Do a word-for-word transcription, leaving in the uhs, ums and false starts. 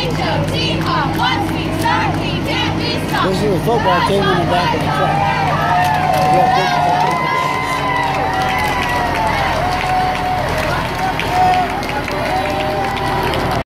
This is a football team in the back of the truck.